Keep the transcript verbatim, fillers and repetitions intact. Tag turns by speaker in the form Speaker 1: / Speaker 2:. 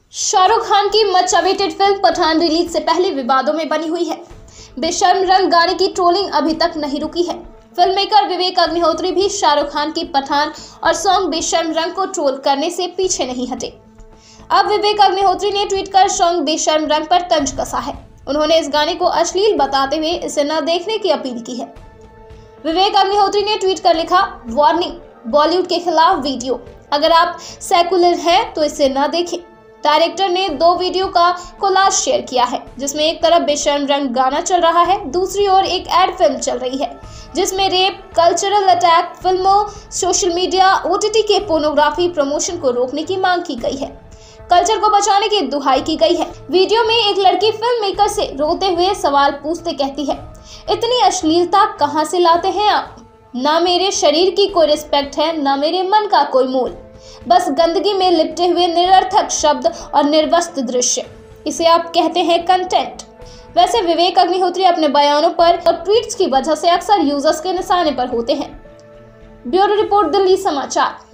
Speaker 1: शाहरुख खान की much awaited film Pathaan release से पहले विवादों में बनी हुई है। बेशर्म रंग गाने की ट्रोलिंग अभी तक नहीं रुकी है। फिल्म मेकर विवेक अग्निहोत्री भी शाहरुख खान की पठान और सॉन्ग बेशर्म रंग को ट्रोल करने से पीछे नहीं हटे। अब विवेक अग्निहोत्री ने ट्वीट कर सॉन्ग बेशर्म रंग पर तंज कसा है। उन्होंने इस गाने को अश्लील बताते हुए इसे न देखने की अपील की है। विवेक अग्निहोत्री ने ट्वीट कर लिखा, वार्निंग, बॉलीवुड के खिलाफ वीडियो, अगर आप सेकुलर हैं तो इसे न देखें। डायरेक्टर ने दो वीडियो का कोलाज शेयर किया है, जिसमें एक तरफ बेशर्म रंग गाना चल रहा है, दूसरी ओर एक एड फिल्म चल रही है जिसमें रेप, कल्चरल अटैक, फिल्मों, सोशल मीडिया, ओटीटी के पोर्नोग्राफी प्रमोशन को रोकने की मांग की गई है। कल्चर को बचाने की दुहाई की गई है। वीडियो में एक लड़की फिल्म मेकर से रोते हुए सवाल पूछते कहती है, इतनी अश्लीलता कहां से लाते हैं आप? ना मेरे शरीर की कोई रिस्पेक्ट है, ना मेरे मन का कोई मोल, बस गंदगी में लिपटे हुए निरर्थक शब्द और निर्वस्त्र दृश्य, इसे आप कहते हैं कंटेंट। वैसे विवेक अग्निहोत्री अपने बयानों पर और ट्वीट्स की वजह से अक्सर यूजर्स के निशाने पर होते हैं। ब्यूरो रिपोर्ट, दिल्ली समाचार।